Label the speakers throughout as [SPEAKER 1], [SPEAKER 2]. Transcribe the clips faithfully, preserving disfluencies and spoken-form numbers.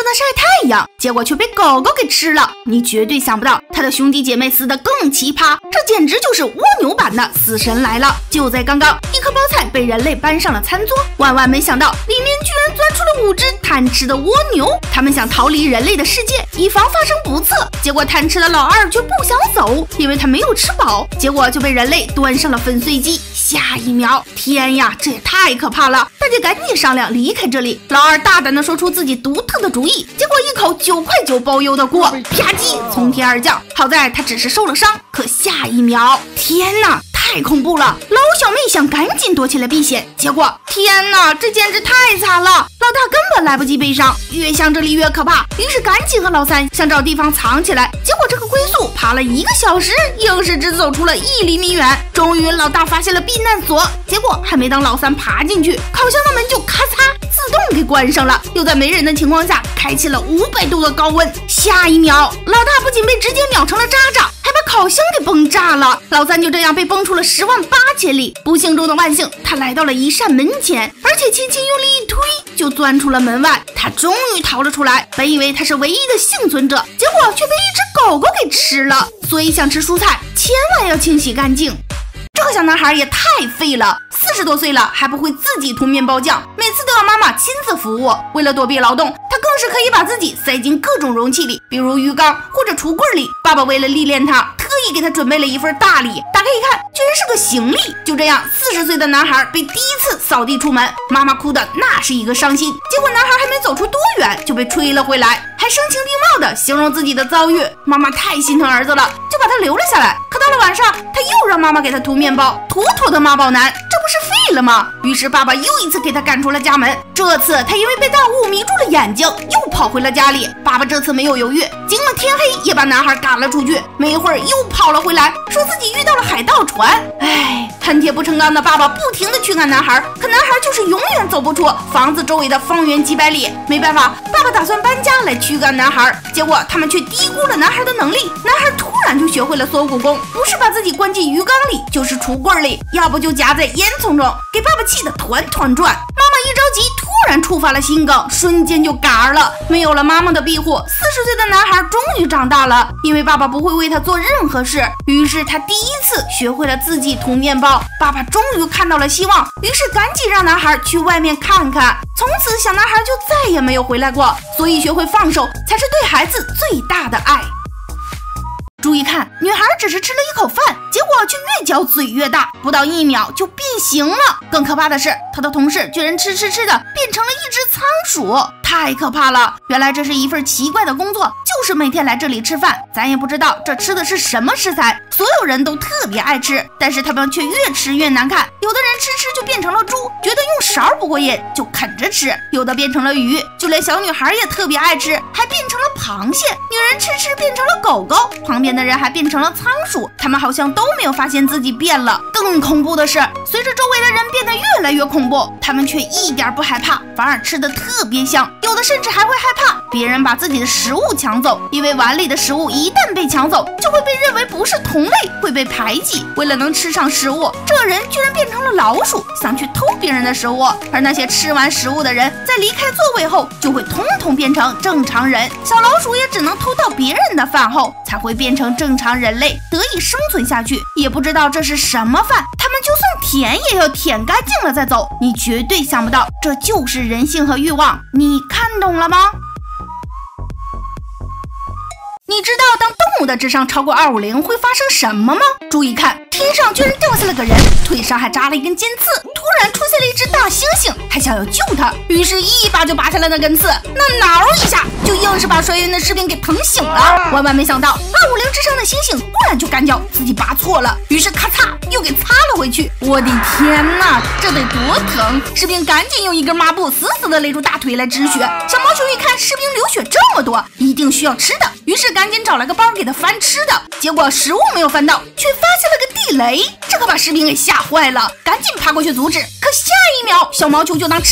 [SPEAKER 1] 那晒太阳，结果却被狗狗给吃了。你绝对想不到，他的兄弟姐妹死得更奇葩，这简直就是蜗牛版的死神来了。就在刚刚，一颗包菜被人类搬上了餐桌，万万没想到，里面居然钻出了五只贪吃的蜗牛。他们想逃离人类的世界，以防发生不测。结果贪吃的老二却不想走，因为他没有吃饱，结果就被人类端上了粉碎机。下一秒，天呀，这也太可怕了！大家赶紧商量离开这里。老二大胆地说出自己独特的主意，结果一口九块九包邮的锅，啪叽从天而降。好在他只是受了伤，可下一秒，天哪！太恐怖了！老小妹想赶紧躲起来避险，结果天哪，这简直太惨了！老大根本来不及悲伤，越想这里越可怕，于是赶紧和老三想找地方藏起来。结果这个龟速爬了一个小时，硬是只走出了一厘米远。终于老大发现了避难所，结果还没当老三爬进去，烤箱的门就咔嚓自动给关上了，又在没人的情况下开启了五百度的高温。下一秒，老大不仅被直接秒成了渣渣，还把烤箱给崩炸了。老三就这样被崩出了十万八千里。不幸中的万幸，他来到了一扇门前，而且轻轻用力一推，就钻出了门外。他终于逃了出来。本以为他是唯一的幸存者，结果却被一只狗狗给吃了。所以想吃蔬菜，千万要清洗干净。这个小男孩也太废了，四十多岁了还不会自己涂面包酱，每次都要妈妈亲自服务。为了躲避劳动，他更是可以把自己塞进各种容器里，比如鱼缸或者橱柜里。爸爸为了历练他，特意给他准备了一份大礼，打开一看，居然是个行李。就这样，四十岁的男孩被第一次扫地出门，妈妈哭的那是一个伤心。结果男孩还没走出多远就被吹了回来，还声情并茂的形容自己的遭遇。妈妈太心疼儿子了，就把他留了下来。可到了晚上，他又让妈妈给他涂面包，妥妥的妈宝男，这不是废了吗？于是爸爸又一次给他赶出了家门。这次他因为被大雾迷住了眼睛，又跑回了家里。爸爸这次没有犹豫，惊了天黑也把男孩赶了出去。没一会儿又跑了回来，说自己遇到了海盗船。哎，恨铁不成钢的爸爸不停的驱赶男孩，可男孩就是永远走不出房子周围的方圆几百里。没办法，爸爸打算搬家来驱赶男孩，结果他们却低估了男孩的能力。男孩突然就学会了缩骨功，不是把自己关进鱼缸里，就是橱柜里，要不就夹在烟囱中，给爸爸气得团团转。妈妈一着急，突然触发了心梗，瞬间就嘎了。没有了妈妈的庇护，四十岁的男孩终于长大了，因为爸爸不会为他做任何事，于是他第一次学会了自己涂面包。爸爸终于看到了希望，于是赶紧让男孩去外面看看。从此小男孩就再也没有回来过，所以学会放手才是对孩子最大的爱。注意看，女孩只是吃了一口饭，结果却越嚼嘴越大，不到一秒就变形了。更可怕的是，她的同事居然吃吃吃的变成了一只仓鼠，太可怕了！原来这是一份奇怪的工作，就是每天来这里吃饭，咱也不知道这吃的是什么食材，所有人都特别爱吃，但是他们却越吃越难看。有的人吃吃就变成了猪，觉得用勺不过瘾就啃着吃；有的变成了鱼，就连小女孩也特别爱吃，还变成了螃蟹。女人吃吃变成了狗狗，旁边的人还变成了仓鼠，他们好像都没有发现自己变了。更恐怖的是，随着周围的人变得越来越恐怖，他们却一点不害怕，反而吃得特别香，有的甚至还会害怕别人把自己的食物抢走，因为碗里的食物一旦被抢走，就会被认为不是同类，会被排挤。为了能吃上食物，这个人居然变成了老鼠，想去偷别人的食物。而那些吃完食物的人，在离开座位后，就会通通变成正常人。小老鼠也只能偷到别人的饭后，才会变成正常人类，得以生存下去。也不知道这是什么饭，他们就算舔也要舔干净了再走。你绝对想不到，这就是人性和欲望。你看懂了吗？你知道当动物的智商超过二五零会发生什么吗？注意看，天上居然掉下了个人，腿上还扎了一根尖刺，突然出现了一只大猩猩，还想要救他，于是一把就拔下了那根刺，那挠一下就硬是把摔晕的士兵给疼醒了。万万没想到，二五零智商的猩猩突然就感觉自己拔错了，于是咔嚓又给擦了回去。我的天哪，这得多疼！士兵赶紧用一根抹布死死的勒住大腿来止血。小毛球一看士兵流血这么多，一定需要吃的，于是赶紧找了个包给他翻吃的，结果食物没有翻到，却发现了个地雷，这可把士兵给吓坏了，赶紧爬过去阻止。可下一秒，小毛球就当吃的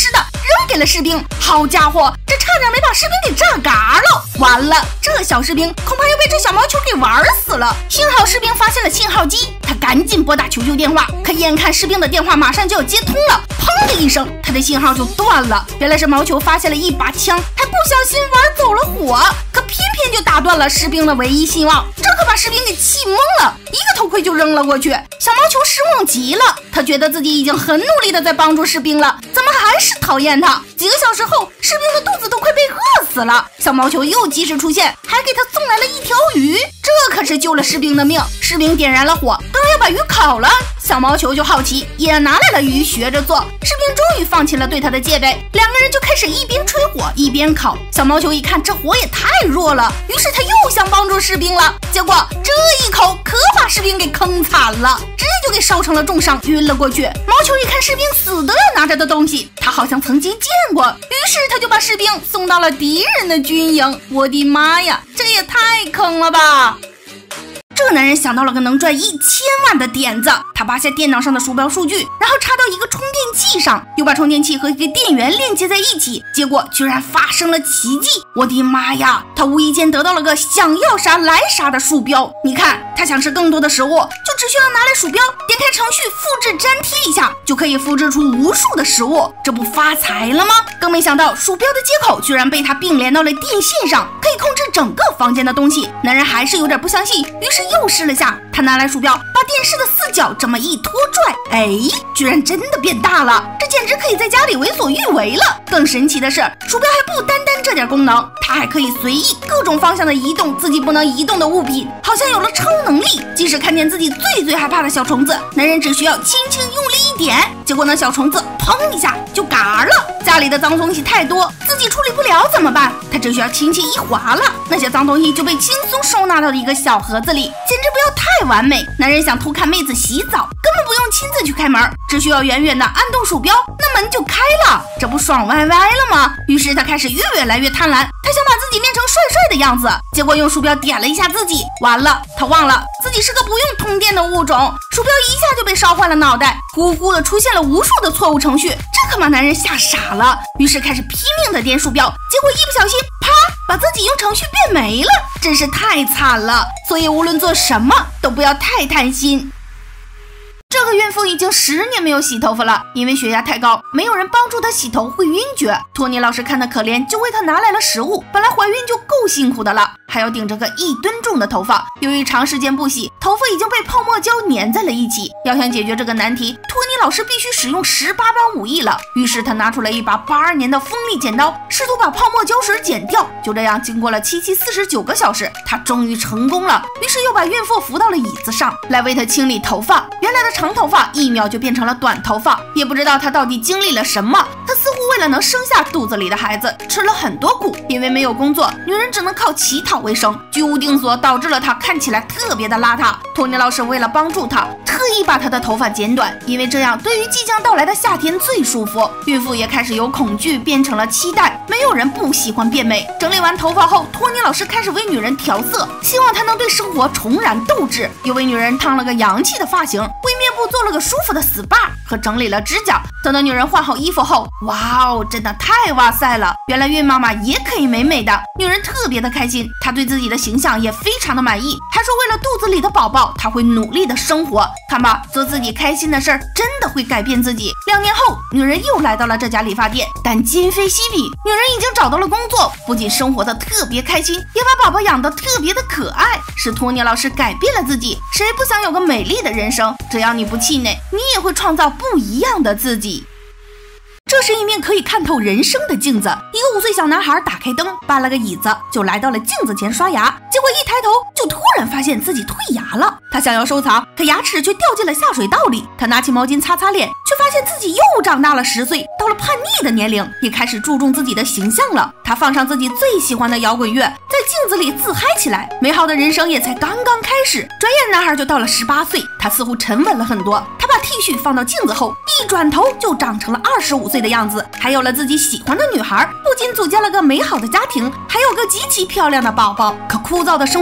[SPEAKER 1] 扔给了士兵。好家伙，这差点没把士兵给炸嘎了！完了，这小士兵恐怕要被这小毛球给玩死了。幸好士兵发现了信号机，他赶紧拨打求救电话。可眼看士兵的电话马上就要接通了，砰的一声，他的信号就断了。原来是毛球发现了一把枪，还不小心玩走了火，可偏偏就打断了士兵的唯一希望。这可把士兵给气懵了，一个头盔就扔了过去。小毛球失望极了，他觉得自己已经很努力的在帮助士兵了，怎么还是讨厌他？几个小时后，士兵的肚子都快被饿死了。小毛球又及时出现，还给他送来了一条鱼，这可是救了士兵的命。士兵点燃了火，刚要把鱼烤了，小毛球就好奇，也拿来了鱼学着做。士兵终于放弃了对他的戒备，两个人就开始一边吹火一边烤。小毛球一看这火也太弱了，于是他又想帮助士兵了，结果这一口可把士兵给坑惨了，直接就给烧成了重伤，晕了过去。毛球一看士兵死都要拿着的东西，他好像曾经见过，于是他就把士兵送到了敌人的军营。我的妈呀，这也太坑了吧！这男人想到了个能赚一千万的点子，他拔下电脑上的鼠标数据，然后插到一个充电器上，又把充电器和一个电源链接在一起，结果居然发生了奇迹！我的妈呀，他无意间得到了个想要啥来啥的鼠标。你看，他想吃更多的食物，就只需要拿来鼠标，点开程序复制粘贴一下，就可以复制出无数的食物，这不发财了吗？更没想到鼠标的接口居然被他并联到了电线上，可以控制整个房间的东西。男人还是有点不相信，于是又试了下，他拿来鼠标把电视的四角这么一拖拽，哎，居然真的变大了，这简直可以在家里为所欲为了。更神奇的是，鼠标还不单单这点功能，它还可以随意各种方向的移动自己不能移动的物品，好像有了超能力。即使看见自己最最害怕的小虫子，男人只需要轻轻用力一点，结果那小虫子砰一下就嘎了。家里的脏东西太多，自己处理不了怎么办？他只需要轻轻一划了，那些脏东西就被轻松收纳到了一个小盒子里，简直不要太完美。男人想偷看妹子洗澡，根本不用亲自去开门，只需要远远的按动鼠标，那门就开了，这不爽歪歪了吗？于是他开始越来越贪婪，他想把自己变成帅帅的样子，结果用鼠标点了一下自己，完了，他忘了自己是个不用通电的物种，鼠标一下就被烧坏了脑袋，呼呼的出现了无数的错误程序，这可把男人吓傻了，于是开始拼命的点鼠标，结果一不小心，啪，把自己用程序变没了，真是太惨了。所以无论做什么都不要太贪心。这个孕妇已经十年没有洗头发了，因为血压太高，没有人帮助她洗头会晕厥。托尼老师看她可怜，就为她拿来了食物。本来怀孕就够辛苦的了，还要顶着个一吨重的头发。由于长时间不洗，头发已经被泡沫胶粘在了一起。要想解决这个难题，托尼老师必须使用十八般武艺了。于是他拿出了一把八二年的锋利剪刀，试图把泡沫胶水剪掉。就这样，经过了七七四十九个小时，他终于成功了。于是又把孕妇扶到了椅子上，来为她清理头发。原来的长头发一秒就变成了短头发，也不知道她到底经历了什么。她似乎为了能生下肚子里的孩子，吃了很多苦。因为没有工作，女人只能靠乞讨为生。居无定所导致了她看起来特别的邋遢。托尼老师为了帮助她，特意把她的头发剪短，因为这样对于即将到来的夏天最舒服。孕妇也开始由恐惧变成了期待。没有人不喜欢变美。整理完头发后，托尼老师开始为女人调色，希望她能对生活重燃斗志。又为女人烫了个洋气的发型，为面部做了个舒服的 S P A 和整理了指甲。等到女人换好衣服后，哇哦，真的太哇塞了！原来孕妈妈也可以美美的。女人特别的开心，她对自己的形象也非常的满意，还说为了肚子里的宝宝，她会努力的生活。看吧，做自己开心的事儿，真的会改变自己。两年后，女人又来到了这家理发店，但今非昔比，女人已经找到了工作，不仅生活的特别开心，也把宝宝养得特别的可爱。是托尼老师改变了自己，谁不想有个美丽的人生？只要你不气馁，你也会创造不一样的自己。这是一面可以看透人生的镜子。一个五岁小男孩打开灯，搬了个椅子，就来到了镜子前刷牙。结果一抬头，就突然发现自己退牙了。他想要收藏，可牙齿却掉进了下水道里。他拿起毛巾擦擦脸，却发现自己又长大了十岁，到了叛逆的年龄，也开始注重自己的形象了。他放上自己最喜欢的摇滚乐，在镜子里自嗨起来。美好的人生也才刚刚开始。转眼男孩就到了十八岁，他似乎沉稳了很多。他把 T 恤放到镜子后，一转头就长成了二十五岁的样子，还有了自己喜欢的女孩，不仅组建了个美好的家庭，还有个极其漂亮的宝宝。可枯燥的生活让男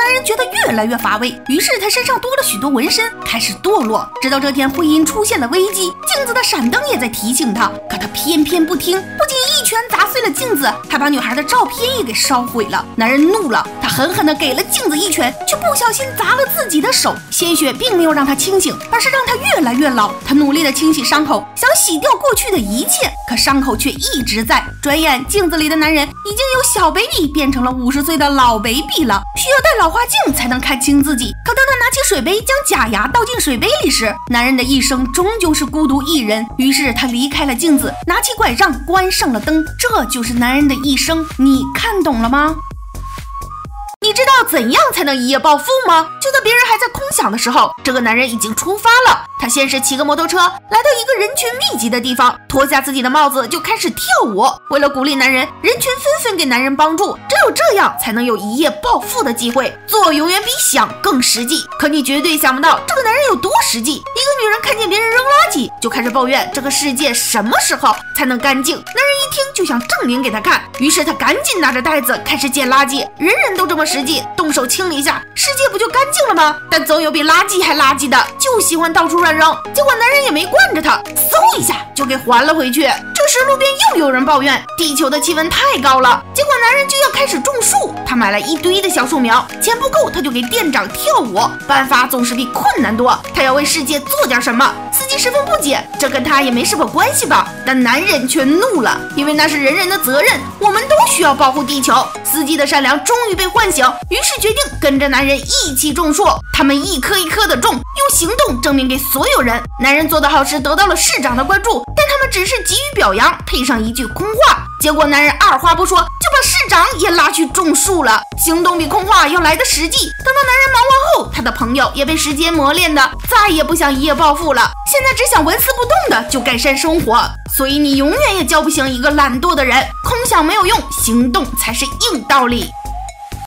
[SPEAKER 1] 男人觉得越来越乏味，于是他身上多了许多纹身，开始堕落。直到这天，婚姻出现了危机，镜子的闪灯也在提醒他，可他偏偏不听，不仅一拳砸碎了镜子，还把女孩的照片也给烧毁了。男人怒了，他狠狠地给了镜子一拳，却不小心砸了自己的手。鲜血并没有让他清醒，而是让他越来越老。他努力地清洗伤口，想洗掉过去的一切，可伤口却一直在。转眼，镜子里的男人已经由小 baby 变成了五十岁的老 baby 了，需要戴老花镜才能看清自己。可当他拿起水杯，将假牙倒进水杯里时，男人的一生终究是孤独一人。于是他离开了镜子，拿起拐杖，关上了灯。这就是男人的一生，你看懂了吗？你知道怎样才能一夜暴富吗？就在别人还在空想的时候，这个男人已经出发了。他先是骑个摩托车来到一个人群密集的地方，脱下自己的帽子就开始跳舞。为了鼓励男人，人群纷纷给男人帮助，只有这样才能有一夜暴富的机会。做永远比想更实际。可你绝对想不到这个男人有多实际。一个女人看见别人扔垃圾，就开始抱怨这个世界什么时候才能干净。男人一听就想证明给他看，于是他赶紧拿着袋子开始捡垃圾。人人都这么实际，动手清理一下，世界不就干净了吗？但总有比垃圾还垃圾的，就喜欢到处乱扔。结果男人也没惯着他，嗖一下就给还了回去。这时路边又有人抱怨地球的气温太高了，结果男人就要开始种树。他买了一堆的小树苗，钱不够他就给店长跳舞。办法总是比困难多，他要为世界做点什么。司机十分不解，这跟他也没什么关系吧？但男人却怒了，因为那是人人的责任，我们都需要保护地球。司机的善良终于被唤醒，于是决定跟着男人一起种树。他们一棵一棵的种，用行动证明给所有人，男人做的好事得到了市长的关注，但他们只是给予表扬，配上一句空话。结果男人二话不说就把市长也拉去种树了。行动比空话要来的实际。等到男人忙完后，他的朋友也被时间磨练的再也不想一夜暴富了，现在只想纹丝不动的就改善生活。所以你永远也叫不醒一个懒惰的人，空想没有用，行动才是硬道理。